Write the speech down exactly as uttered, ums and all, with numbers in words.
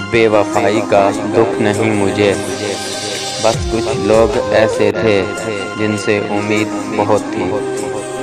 बेवफाई का दुख नहीं मुझे, बस कुछ लोग ऐसे थे जिनसे उम्मीद बहुत थी।